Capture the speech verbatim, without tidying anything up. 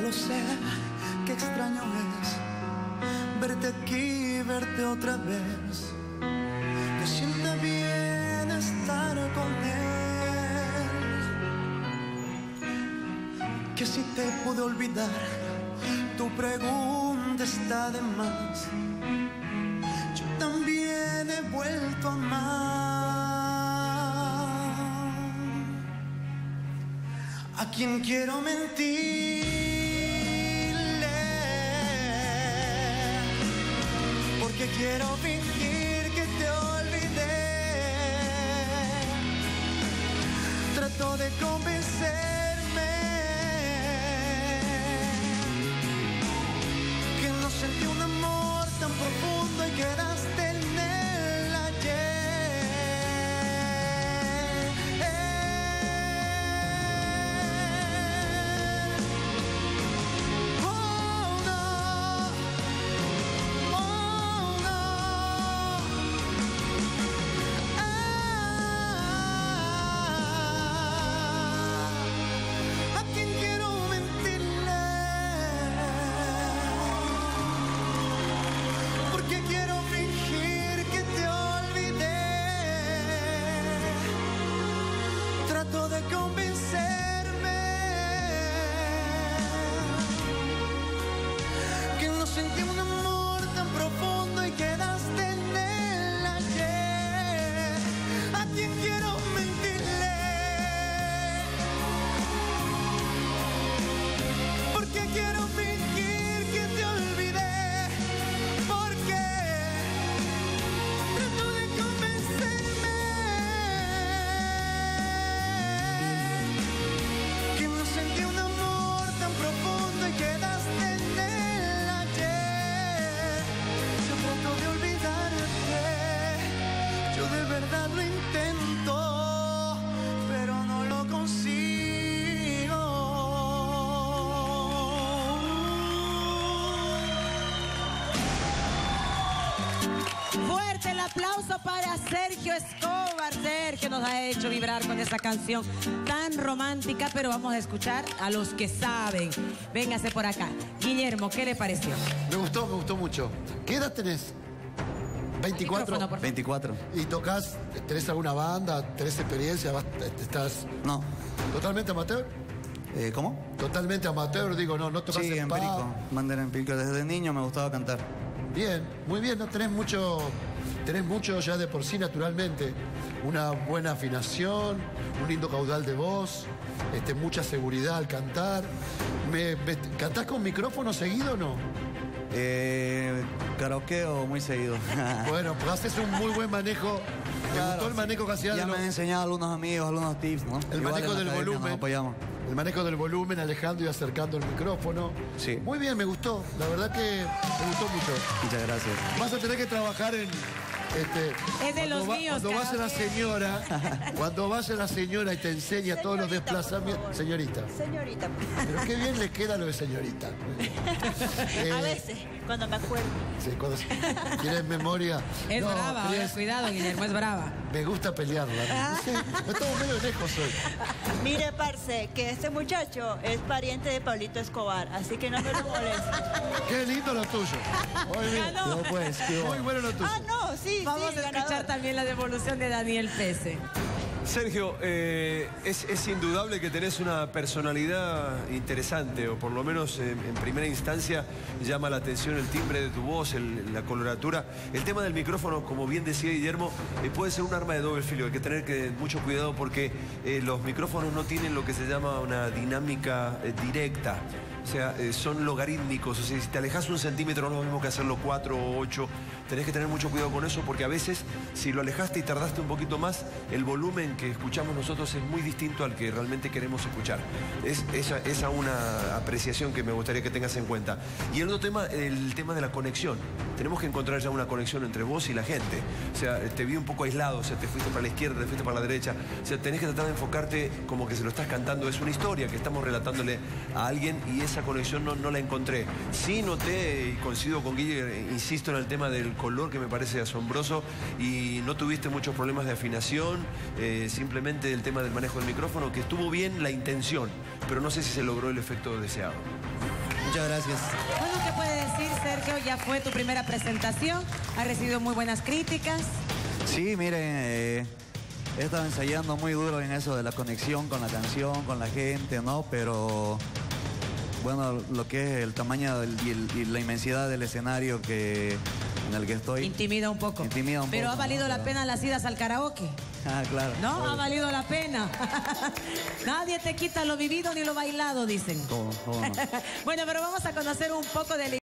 lo sé, qué extraño es verte aquí, verte otra vez. Me siente bien estar con él. Que si te pude olvidar, tu pregunta está de más. Yo también he vuelto a amar. A quien quiero mentirle, porque quiero fingir que te olvidé. Trato de convencerme que no sentí un amor tan profundo y quedaste en el ayer. Oh no, oh no. Ah, ¿a quién quiero mentirle? Porque quiero fingir que te olvidé. Trato de convencerme que no sentí un amor tan profundo y quedaste en el ayer. ¿A quién quiero mentirle? Porque quiero fingir que te olvidé. Porque trato de convencerme que no sentí un amor tan profundo y quedaste en el ayer. Yo trato de olvidarte, yo de verdad lo intento, pero no lo consigo. Fuerte el aplauso para Sergio Escobar. Sergio nos ha hecho vibrar con esa canción tan romántica, pero vamos a escuchar a los que saben. Véngase por acá. Guillermo, ¿qué le pareció? Me gustó, me gustó mucho. ¿Qué edad tenés? veinticuatro. Micrófono, por favor. veinticuatro. ¿Y tocas? ¿Tenés alguna banda? ¿Tenés experiencia? Vas- ¿Estás No. totalmente amateur? Eh, ¿Cómo? Totalmente amateur, digo, no, no tocas Sí, en pub. empírico. Bandera empírico. Desde niño me gustaba cantar. Bien, muy bien, no tenés mucho, tenés mucho ya de por sí naturalmente. Una buena afinación, un lindo caudal de voz, este, mucha seguridad al cantar. Me, me- ¿Cantás con micrófono seguido o no? Eh, karaokeo muy seguido. Bueno, pues haces un muy buen manejo. Me Claro, gustó el sí. manejo que hacías Ya de me los- han enseñado algunos amigos, algunos tips, ¿no? el Igual manejo en la del academia volumen. Nos apoyamos. El manejo del volumen, alejando y acercando el micrófono. Sí. Muy bien, me gustó. La verdad que me gustó mucho. Muchas gracias. Vas a tener que trabajar en... Este, Es de cuando los va- míos, Cuando vaya la karaoke. señora, cuando vaya la señora y te enseña todos los Señorita, por desplazamientos... favor. Señorita. Señorita, Pero qué bien le queda lo de señorita. Eh, a veces, cuando me acuerdo. Sí, cuando se- tienes memoria. Es No, brava, pero ahora, es- cuidado, Guillermo, es brava. Me gusta pelearla. No sé, no estamos medio lejos hoy. Mire, parce, que este muchacho es pariente de Pablito Escobar, así que no me lo moleste. Qué lindo lo tuyo. Muy bien. Ganó. No, pues, qué Muy bueno lo tuyo. Ah, no, sí, Vamos sí, a escuchar ganador. también la devolución de Daniel Pese. Sergio, eh, es, es indudable que tenés una personalidad interesante, o por lo menos eh, en primera instancia llama la atención el timbre de tu voz, el- la coloratura. El tema del micrófono, como bien decía Guillermo, eh, puede ser un arma de doble filo. Hay que tener que, mucho cuidado porque eh, los micrófonos no tienen lo que se llama una dinámica eh, directa. O sea, eh, son logarítmicos. O sea, si te alejas un centímetro no es lo mismo que hacerlo cuatro o ocho. Tenés que tener mucho cuidado con eso porque a veces, si lo alejaste y tardaste un poquito más, el volumen que escuchamos nosotros es muy distinto al que realmente queremos escuchar. Es esa, esa una apreciación que me gustaría que tengas en cuenta. Y el otro tema, el tema de la conexión. Tenemos que encontrar ya una conexión entre vos y la gente. O sea, te vi un poco aislado, o sea, te fuiste para la izquierda, te fuiste para la derecha. O sea, tenés que tratar de enfocarte como que se lo estás cantando. Es una historia que estamos relatándole a alguien y esa conexión no, no la encontré. Sí noté, y coincido con Guille, insisto en el tema del color que me parece asombroso, y no tuviste muchos problemas de afinación, eh, simplemente el tema del manejo del micrófono, que estuvo bien la intención, pero no sé si se logró el efecto deseado. Muchas gracias. Bueno, ¿qué puede decir, Sergio? Ya fue tu primera presentación, ha recibido muy buenas críticas. Sí, miren, eh, he estado ensayando muy duro en eso de la conexión con la canción, con la gente, ¿no? Pero, bueno, lo que es el tamaño del- y, el- y la inmensidad del escenario que, en el que estoy. Intimida un poco. Intimida un Pero poco, ha valido ¿no? la Pero- pena las idas al karaoke. Ah, claro. No, Obvio. ha valido la pena. Nadie te quita lo vivido ni lo bailado, dicen. ¿Cómo- cómo no? Bueno, pero vamos a conocer un poco de la